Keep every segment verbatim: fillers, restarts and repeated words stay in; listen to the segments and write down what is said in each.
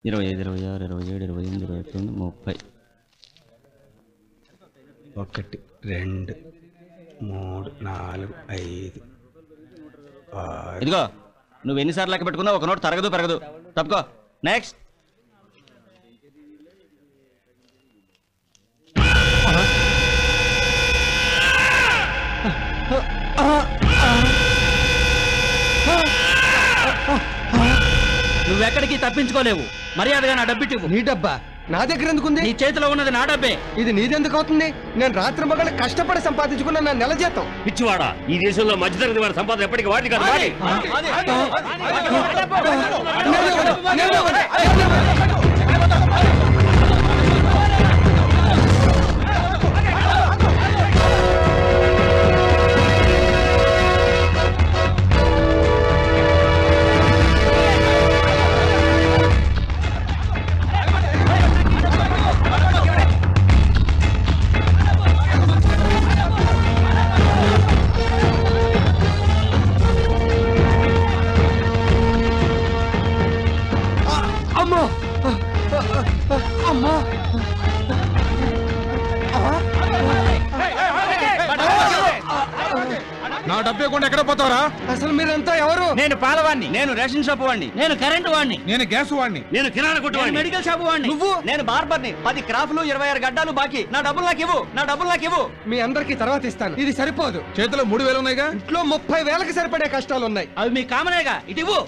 ఇరవై ఐదు ఇరవై ఆరు ఇరవై ఏడు ఇరవై ఎనిమిది ఇరవై తొమ్మిది ముప్పై. ఒకటి రెండు మూడు నాలుగు ఐదు. ఇదిగో నువ్వు ఎన్నిసార్లు లెక్క పెట్టుకున్నావు ఒక నోట్ తరగదు పెరగదు. తప్పుకో. నెక్స్ట్. నువ్వెక్కడికి తప్పించుకోలేవు. మర్యాదగా నా డబ్బిటివ్వు. నీ డబ్బా నా దగ్గర ఎందుకుంది? నీ చేతిలో ఉన్నది నా డబ్బే. ఇది నీదెందుకు అవుతుంది? నేను రాత్రి మగళ్ళు కష్టపడి సంపాదించుకున్న నా నెల జీతం. పిచ్చివాడా, ఈ దేశంలో మధ్యతరగతి వారి సంపాదన ఎప్పటికీ వాడి కాదు. నా డబ్బు ఇవ్వకుండా ఎక్కడ పోతావరా? అసలు మీరంతా ఎవరు? నేను పాలవాణ్ణి. నేను రేషన్ షాప్ వాడిని. నేను కరెంటు వాడిని. నేను గ్యాస్ వాడిని. నేను కిరాణా కొట్టు వాడిని. మెడికల్ షాప్ వాడిని. నువ్వు? నేను బార్బర్ని. పది క్రాఫ్లు ఇరవై ఆరు గడ్డాలు బాకీ. నా డబ్బులు నాకు ఇవ్వు. నా డబ్బులు నాకు ఇవ్వు. మీ అందరికి తర్వాత ఇస్తాను. ఇది సరిపోదు. చేతిలో మూడు వేలు ఉన్నాయిగా. ఇంట్లో ముప్పై వేలకు సరిపడే కష్టాలు ఉన్నాయి. అవి మీ కామనేగా. ఇటు ఇవ్వు.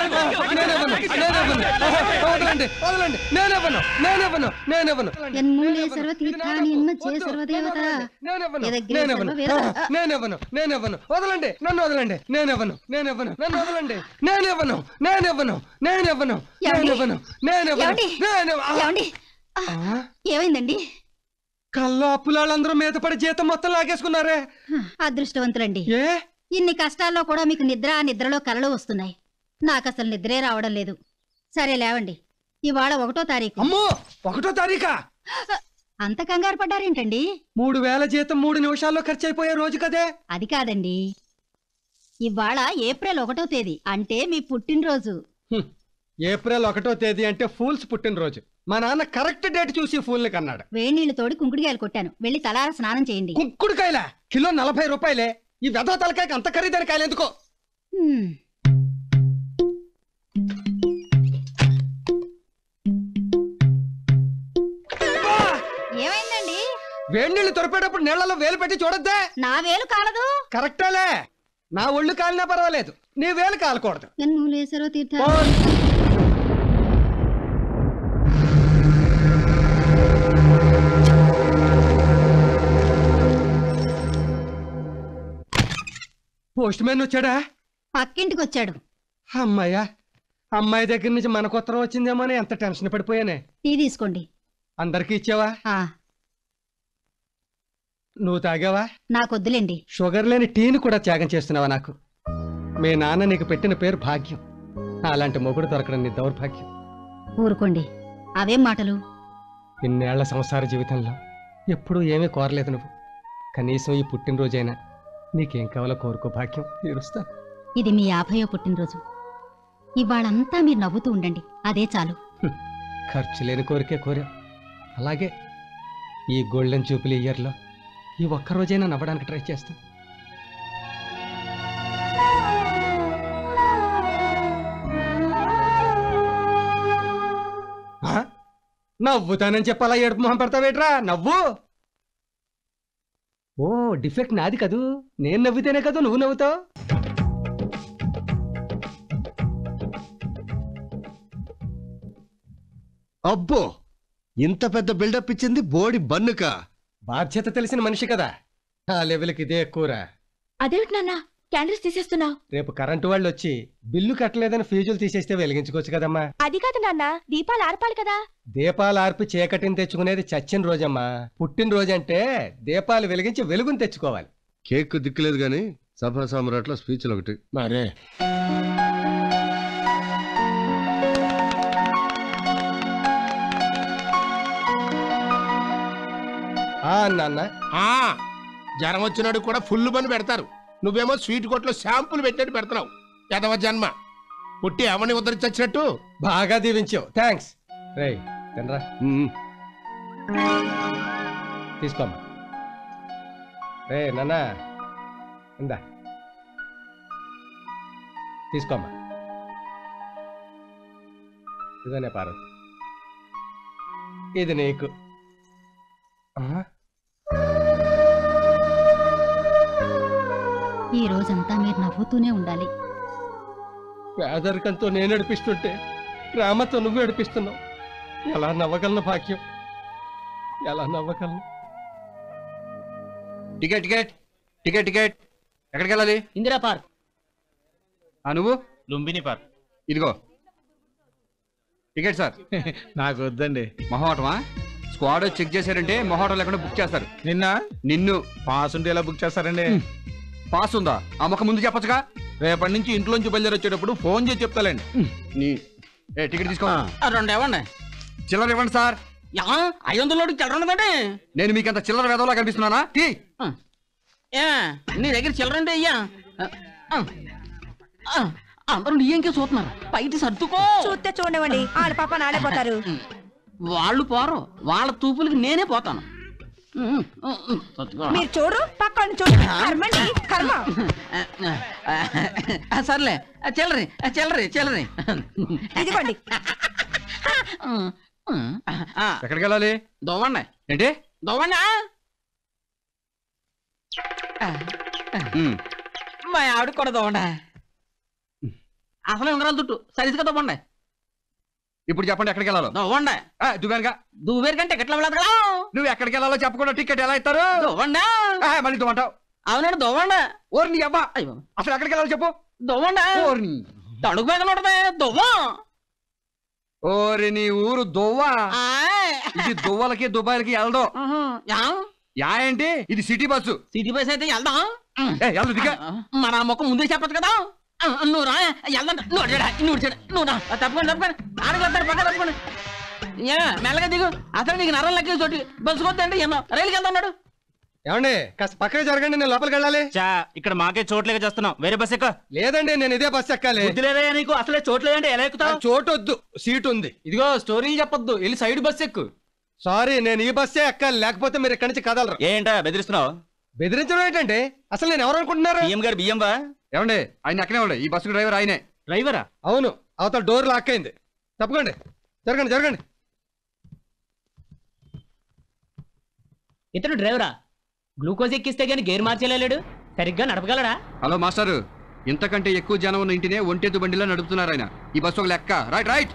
వదలండి వదలండి. నేనెవను నేనెవను నేనెవను ఎన్మూలే సర్వతీర్థాని ఎన్నచ్చే సర్వదేవత నేనెవను నేనెవను నేనెవను. వదలండి నన్ను వదలండి. నేనెవను నేనెవను నన్ను వదలండి. నేనెవను నేనెవను నేనెవను నేనెవను నేనెవను. ఏమైందండి? కల్లో అప్పులాళ్ళందరూ మీద పడి జీతం మొత్తం లాగేసుకున్నారే. అదృష్టవంతులండి. ఏ ఇన్ని కష్టాల్లో కూడా మీకు నిద్ర నిద్రలో కలలు వస్తున్నాయి. నాకు అసలు నిద్రే రావడం లేదు. సరే లేవండి. ఇవాళ ఒకటో తారీఖు. అమ్మో ఒకటో తారీఖా? అంత కంగారు పడ్డారేంటండి? మూడు వేల జీతం మూడు నిమిషాల్లో ఖర్చు అయిపోయే రోజు కదే. అది కాదండి, ఇవాళ ఏప్రిల్ ఒకటో తేదీ అంటే మీ పుట్టినరోజు. ఏప్రిల్ ఒకటో తేదీ అంటే ఫూల్స్ పుట్టినరోజు. మా నాన్న కరెక్ట్ డేట్ చూసి ఫూల్ ని కన్నాడు. వేణీళ్లు తోడి కుంకుడికాయలు కొట్టాను. వెళ్ళి తలార స్నానం చేయండి. కుంకుడుకాయల కిలో నలభై రూపాయలే. ఈ వెధవ తలకాయకి అంత ఖరీదైన కాయలు ఎందుకో? ఏమైందండి? వేణీళ్లు తొరిపేటప్పుడు నీళ్లలో వేలు పెట్టి చూడద్దే. నా వేలు కాలదు. కరెక్టేలే. నా ఒళ్ళు కాలినా పర్వాలేదు, నీ వేలు కాలకూడదు. ఎన్మూలేశ్వర తీర్థ పోస్ట్ మ్యాన్ వచ్చాడా? పక్కింటికి వచ్చాడు. అమ్మాయ్యా, అమ్మాయి దగ్గర నుంచి మనకు ఉత్తరం వచ్చిందేమో అని ఎంత టెన్షన్ పడిపోయానే. టీ తీసుకోండి. అందరికి ఇచ్చావా? నువ్వు తాగావా? నాకొద్దులేండి. షుగర్ లేని టీని కూడా త్యాగం చేస్తున్నావా నాకు? మీ నాన్న నీకు పెట్టిన పేరు భాగ్యం. అలాంటి మొగుడు దొరకడం నీ దౌర్భాగ్యం. ఊరుకోండి. అవేం మాటలు? ఇన్నేళ్ల సంసార జీవితంలో ఎప్పుడూ ఏమీ కోరలేదు నువ్వు. కనీసం ఈ పుట్టినరోజైనా నీకేం కావాలో కోరుకో భాగ్యం, తీరుస్తా. ఇది మీ యాభయో పుట్టినరోజు. ఇవాళంతా మీరు నవ్వుతూ ఉండండి, అదే చాలు. ఖర్చు లేని కోరికే కోరా. అలాగే ఈ గోల్డెన్ జూపిలీ ఇయర్లో ఈ ఒక్కరోజైనా నవ్వడానికి ట్రై చేస్తాం. నవ్వుతానని చెప్పాలా ఏడుపు మొహం పెడతావేట్రా? నవ్వు. ఓ డిఫెక్ట్ నాది కదూ. నేను నవ్వితేనే కదా నువ్వు నవ్వుతావు. అబ్బో, ఇంత పెద్ద బిల్డప్ ఇచ్చింది బోడి బన్నుక. బాధ్యత తెలిసిన మనిషి కదా, ఆ లెవెల్కి ఇదే ఎక్కువరా. అదేమిటి నాన్న క్యాండిల్స్ తీసేస్తున్నావు? రేపు కరెంటు వాళ్ళు వచ్చి బిల్లు కట్టలేదని ఫీజులు తీసేస్తే వెలిగించుకోవచ్చు కదమ్మా. అది కాదు నాన్న, దీపాలు ఆర్పాలి కదా. దీపాలు ఆర్పి చీకటిని తెచ్చుకునేది చచ్చిన రోజమ్మా. పుట్టినరోజు అంటే దీపాలు వెలిగించి వెలుగుని తెచ్చుకోవాలి. కేక్ దిక్కులేదు గాని సభా సామ్రాట్ల స్పీచ్లు ఒకటి మరే. నాన్న జ్వరం వచ్చినాడు కూడా ఫుల్ పని పెడతారు. నువ్వేమో స్వీట్ కొట్లో షాంపులు పెట్టినట్టు పెడుతున్నావు. ఎదవ జన్మ. పుట్టి అవని ఉద్ధరించొచ్చినట్టు. బాగా దీవించావు, థ్యాంక్స్. రేయ్ తినరా తీసుకోమ్మా. రే నాన్న ఇందా తీసుకోమ్మా. ఇదనే పార్వతి, ఇది నీకు. ఈ రోజంతా మీరు నవ్వుతూనే ఉండాలి. పేదరికంతో నేను నడిపిస్తుంటే ప్రేమతో నువ్వు నడిపిస్తున్నావు. ఎలా నవ్వగలను భాగ్యం, ఎలా నవ్వగలను? టికెట్ టికెట్ టికెట్ టికెట్ ఎక్కడికి వెళ్ళాలి? ఇందిరా పార్క్. ఆ నువ్వు? లుంబిని పార్క్. ఇదిగో టికెట్ సార్. నాకు వద్దండి. మొహోటమా? స్క్వాడ్ చెక్ చేశారంటే మొహోటం లేకుండా బుక్ చేస్తారు. నిన్న నిన్ను పాస్ ఉంటే ఎలా బుక్ చేస్తారండి? పాస్ ఉందా? ఆ మొక్క ముందు చెప్పొచ్చుగా. రేపటి నుంచి ఇంట్లోంచి బయలుదేరి వచ్చేటప్పుడు ఫోన్ చేసి చెప్తాలండి. నీ ఏ టికెట్ తీసుకో. రెండు ఇవ్వండి. చిల్లర ఇవ్వండి సార్. ఐదు వందల చిల్లర ఉన్నదండి. నేను మీకు అంత చిల్లర వేదవలా కనిపిస్తున్నానా? తీ. ఏ నీ దగ్గర చిల్లర అంటే అయ్యా అందరూ నీ ఇంకే చూస్తున్నారు. బయట సర్దుకో. చూస్తే చూడనివ్వండి, ఆడ పాప నాడే పోతారు. వాళ్ళు పోరు, వాళ్ళ తూపులకి నేనే పోతాను. మీరు చూడరు, పక్కన చూడు. కర్మండి, కర్మ. సర్లే చిల్లరి చిల్లరి చిల్లరి ఇదిగోండి. ఎక్కడికి వెళ్ళాలి? దోవండి. ఏంటి దోవండి. మా ఆవిడ కూడా దోవండి. అసలే ఉంగరాలు తుట్టు సరిగ్గా దోవండి. ఇప్పుడు చెప్పండి ఎక్కడికి వెళ్ళాలో. దోవండి. దువ్వానుగా దువ్వేరు కంటే ఎట్లా వెళ్ళదు కదా. నువ్వు ఎక్కడికి వెళ్ళాలో చెప్పకుండా టికెట్ ఎలా ఇస్తారు? దోవండి. మళ్ళీ దువ్వంటావు. అవునండి దోవండి. ఓరి నీ అబ్బా, అసలు ఎక్కడికి వెళ్ళాలో చెప్పు. దోవండి. ఓరి తడుగు మీద ఉంటది దువ్వం. ఓరి నీ ఊరు దువ్వా. ఇది దువ్వలకి దుబాయ్లకి వెళ్దాం. యా ఏంటి? ఇది సిటీ బస్సు. సిటీ బస్ అయితే వెళ్దాం. వెళ్దు దిగా. మన మొక్క ముందే చెప్పచ్చు కదా. నువ్వు రా వెళ్దాం. నువ్వు నువ్వు నువ్వు రా తప్పకుండా తప్పకుండా ఆడగలుగుతారు పక్క తప్పకుండా. ఏ మెల్లగా దిగు. అసలు నీకు నరం లెక్క చోటి బస్సు కొద్దండి ఏమో రైలుకి వెళ్తా ఉన్నాడు. ఏమండి కాస్త పక్కనే జరగండి, నేను లోపలికి వెళ్ళాలి. చా ఇక్కడ మాకే చోట్లేక చేస్తున్నాం. వేరే బస్ ఎక్క. లేదండి నేను ఇదే బస్ ఎక్కాలి. లేదయ్యా నీకు అసలే చోట్లేదంటే ఎలా ఎక్కుతావు? చోటు వద్దు, సీట్ ఉంది. ఇదిగో స్టోరీలు చెప్పొద్దు, వెళ్ళి సైడ్ బస్ ఎక్కు. సారీ, నేను ఈ బస్సే ఎక్కాలి, లేకపోతే మీరు ఇక్కడి నుంచి కదలరు. ఏంటా బెదిరిస్తున్నావు? బెదిరించడం ఏంటంటే అసలు నేను ఎవరు అనుకుంటున్నారు? బియ్యం గారు బియ్యం బా. ఏమండి ఆయన ఎక్కడే ఉండే. ఈ బస్సు డ్రైవర్ ఆయనే. డ్రైవరా? అవును, అవతల డోర్ లాక్ అయింది. తప్పకండి, జరగండి జరగండి. ఇతను డ్రైవరా? గ్లూకోజ్ ఎక్కిస్తే గానీ గేర్ మార్చేలేడు, సరిగ్గా నడపగలరా? హలో మాస్టారు, ఇంతకంటే ఎక్కువ జనం ఉన్న ఇంటినే ఒంటెద్దు బండిలో నడుపుతున్నారు ఆయన. ఈ బస్సు ఒక లెక్క. Right right.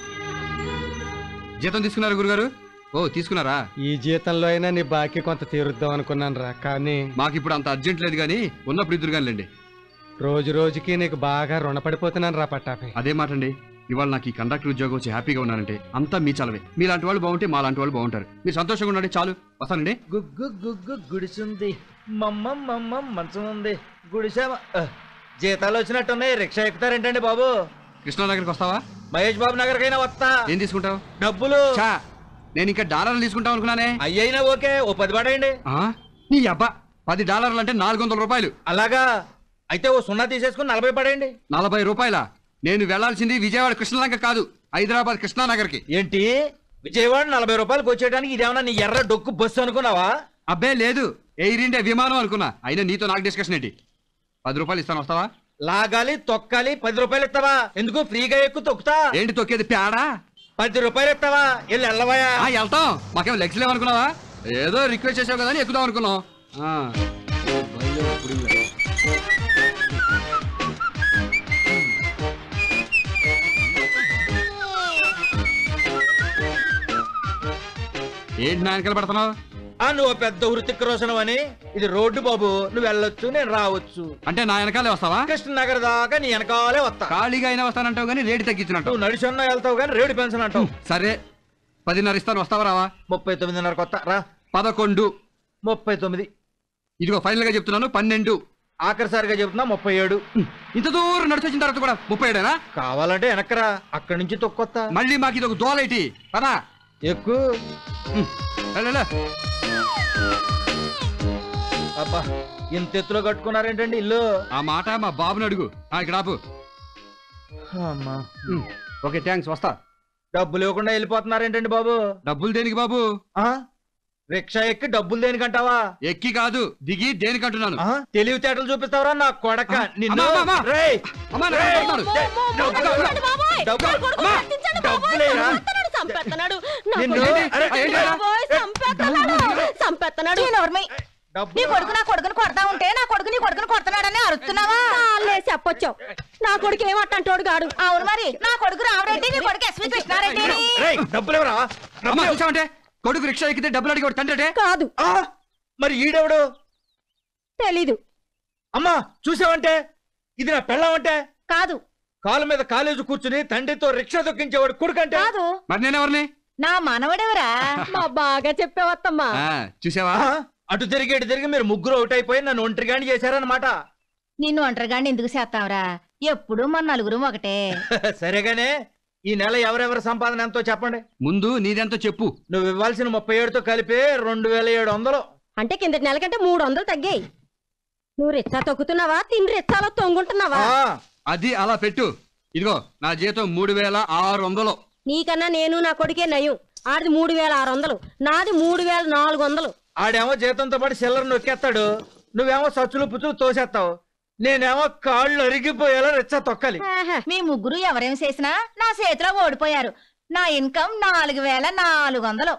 జీతం తీసుకున్నారు గురుగారు? ఓ తీసుకున్నారా? ఈ జీతంలో అయినా నీ బాకీ కొంత తీరుద్దాం అనుకున్నాను రా, కానీ మాకు ఇప్పుడు అంత అర్జెంట్ లేదు కానీ ఉన్నప్పుడు ఇద్దరు కానిలేండి. రోజు రోజుకి నీకు బాగా రుణపడిపోతున్నాను రా పట్టాపి. అదే మాట అండి. ఇవాళ నాకు ఈ కండక్టర్ ఉద్యోగం వచ్చి హ్యాపీగా ఉన్నానంటే అంతా మీ చలవే. మీలాంటి వాళ్ళు బాగుంటే మా లాంటి వాళ్ళు బాగుంటారు. మీరు సంతోషంగా ఉండండి చాలు. వస్తానండి. గుగ్గు గుగ్గు గుడిసుంది, మమ్మ మమ్మ మంచం ఉంది, గుడిసా. జీతాలు వచ్చినట్టున్నాయి, రిక్షా ఎక్కుతారేంటండి బాబు? కృష్ణానగర్కి వస్తావా? మహేష్ బాబు నగర్కైనా వస్తా. ఏం తీసుకుంటావు? డబ్బులు. చా, నేను ఇంకా డాలర్లు తీసుకుంటాం అనుకున్నానే. అయ్యైనా ఓకే, ఓ పది పడేయండి. నీ అబ్బా, పది డాలర్లు అంటే నాలుగు వందల రూపాయలు. అలాగా అయితే ఓ సున్నా తీసేసుకుని నలభై పడేయండి. నలభై రూపాయల? నేను వెళ్లాల్సింది విజయవాడ కృష్ణలంక కాదు, హైదరాబాద్ కృష్ణానగర్కి. ఏంటి విజయవాడ నలభై రూపాయలకు వచ్చేయడానికి ఇదేమన్నా నీ ఎర్ర డొక్కు బస్సు అనుకున్నావా? అబ్బే లేదు, ఎయిర్ ఇండియా విమానం అనుకున్నా. అయినా నీతో నాకు డిస్కషన్ ఏంటి? పది రూపాయలు ఇస్తాను, వస్తావా? లాగాలి తొక్కాలి, పది రూపాయలు ఇస్తావా? ఎందుకు ఫ్రీగా ఎక్కు తొక్కుతా? ఏంటి తొక్కేది పేడా? పది రూపాయలు ఇస్తావా? వెళ్ళి వెళ్ళవయా. వెళ్తాం, మాకేం లెగ్స్ లేవనుకున్నావా? ఏదో రిక్వెస్ట్ చేసావు కదా అని ఎక్కుదాం అనుకున్నాం. ఏంటి నా వెనకాల పడుతున్నావు? నువ్వు పెద్ద హృతిక్ రోషన్ అని. ఇది రోడ్డు బాబు, నువ్వు వెళ్ళొచ్చు నేను రావచ్చు. అంటే నా వెనకాలే వస్తావా? కృష్ణనగర్ దాకా నీ వెనకాలే వస్తా. ఖాళీగా అయినా వస్తానంటావు కానీ రేటు తగ్గించినట్టు. నువ్వు నడిచన్నా వెళ్తావు కానీ రేటు పెన్షన్ అంటావు. సరే పదిన్నర ఇస్తాను, వస్తావా రావా? ముప్పై తొమ్మిదిన్నర కొత్త రా. పదకొండు. ముప్పై తొమ్మిది. ఇదిగో ఫైనల్ గా చెప్తున్నాను, పన్నెండు. ఆఖరిసారిగా చెప్తున్నా ముప్పై ఏడు. ఇంత దూరం నడిచి వచ్చిన తర్వాత కూడా ముప్పై ఏడేనా? కావాలంటే వెనకరా, అక్కడి నుంచి తొక్కొత్తా. మళ్ళీ మాకు ఇది ఒక దోలైటి పదా ఎక్కువ. అబ్బా ఇంత ఎత్తులో కట్టుకున్నారేంటండి ఇల్లు? ఆ మాట మా బాబుని అడుగు. ఇక్కడ ఆపు. ఓకే థ్యాంక్స్, వస్తా. డబ్బులు ఇవ్వకుండా వెళ్ళిపోతున్నారేంటండి బాబు? డబ్బులు దేనికి బాబు? ఆ రిక్షా ఎక్కి డబ్బులు దేనికంటావా? ఎక్కి కాదు దిగి దేనికంటున్నాను. ఆ, తెలివితేటలు చూపిస్తావరా నా కొడక? నిన్ను అమ్మా, అమ్మా, అమ్మా. రేయ్, అమ్మా, నా రేయ్, కొడుతున్నాడు. డబ్బులు- డబ్బులు- డబ్బులేరా? నిన్ను అరే, డబ్బులు- నీ కొడుకు నా కొడుకుని కొడతా ఉంటే నా కొడుకు నీ కొడుకుని కొడుతున్నాడని అరుస్తున్నావా? చెప్పొచ్చావు. నా కొడుకు ఏమంటాడు గాడు? అవును మరి, నా కొడుకు రామరెడ్డి, నీ కొడుకు ఎస్వి కృష్ణారెడ్డి. రేయ్, డబ్బులేవరా? అమ్మా, చూసావంటే కొడుకు రిక్షా ఎక్కితే డబ్బులు అడిగి తండ్రి కాదు. ఆ, మరి ఈడెవడు? తెలీదు. అమ్మా చూసావంటే ఇది నా పెళ్ళామంటే? కాదు. కాలు మీద కాలేజీ కూర్చుని తండ్రితో రిక్షా దొక్కించేవాడు కొడుకంటే? కాదు. మరి నేనెవరిని? నా మనవడెవరా? మా బాగా చెప్పేవత్తమ్మా. ఆ, చూసావా? ఆ, అటు తిరిగి ఇటు తిరిగి మీరు ముగ్గురు అవుట్ అయిపోయి నన్ను ఒంటరిగాని చేశారన్నమాట. నిన్ను ఒంటరిగాని ఎందుకు చేస్తావురా? ఎప్పుడు మన నలుగురు ఒకటే. సరేగానే ఈ నెల ఎవరెవరి సంపాదన ఎంతో చెప్పండి. ముందు నీదెంతో చెప్పు. నువ్వు ఇవ్వాల్సిన ముప్పై ఏడుతో కలిపి రెండు వేల ఏడు వందలు. అంటే కిందటి నెల కంటే మూడు వందలు తగ్గాయి. నువ్వు రిచ్చా తొక్కుతున్నావా, తిని రిచ్చాలో తొంగుంటున్నావా? ఆ, అది అలా పెట్టు. ఇదిగో నా జీతం మూడు వేల ఆరు వందలు. నీకన్నా నేను నా కొడుకే నయం. ఆడిది మూడు వేల ఆరు వందలు, నాది మూడు వేల నాలుగు వందలు. ఆడేమో జీతంతో పాటు సిల్లర్ నొక్కేస్తాడు, నువ్వేమో సచ్చులు పుచ్చులు తోసేస్తావు. నేనేమో కాళ్ళు అరిగిపోయేలా రిచ్చా తొక్కాలి. మీ ముగ్గురు ఎవరేం చేసినా నా చేతిలో ఓడిపోయారు. నా ఇన్కమ్ నాలుగు వేల నాలుగు వందలు.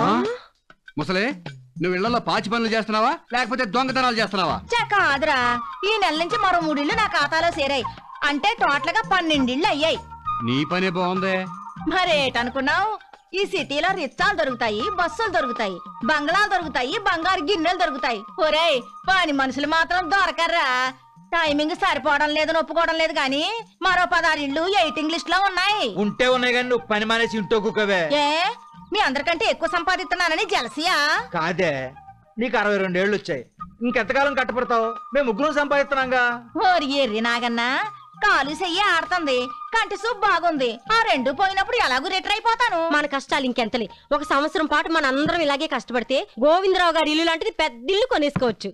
ముసలే, నువ్వు ఇళ్లలో పాచి పనులు చేస్తున్నావా లేకపోతే దొంగతనాలు చేస్తున్నావా? చా కాదురా, ఈ నెల నుంచి మరో మూడిళ్ళు నా ఖాతాలో చేరాయి. అంటే టోటల్ గా పన్నెండిళ్ళు అయ్యాయి. నీ పనే బాగుందే. మరేటనుకున్నావు? ఈ సిటీలో రిచ్చాలు దొరుకుతాయి, బస్సులు దొరుకుతాయి, బంగ్లాలు దొరుకుతాయి, బంగారు గిన్నెలు దొరుకుతాయి. ఒరేయ్, పని మనుషులు మాత్రం దొరకర్రా. టైమింగ్ సరిపోవడం లేదు, ఒప్పుకోవడం లేదు గాని మరో పదహారు ఇళ్ళు ఎయిటింగ్ లిస్ట్ లో ఉన్నాయి. ఉంటే ఉన్నాయి కానీ నువ్వు పని మానేసి ఇంటో కుక్కవే. ఏ మీ అందరికంటే ఎక్కువ సంపాదిస్తున్నానని జలసియా? కాదే, నీకు అరవై రెండేళ్లు వచ్చాయి, ఇంకెంతకాలం కట్టపడతావు? మేము ముగ్గురు సంపాదిస్తున్నాంగా. ఓరి ఎర్రి నాగన్నా, కాలు చెయ్యి ఆడుతుంది, కంటి సూప్ బాగుంది. ఆ రెండు పోయినప్పుడు ఎలాగూ రిటర్ అయిపోతాను. మన కష్టాలు ఇంకెంతలే. ఒక సంవత్సరం పాటు మన అందరం ఇలాగే కష్టపడితే గోవిందరావు గారి ఇల్లు లాంటిది పెద్ద ఇల్లు కొనేసుకోవచ్చు.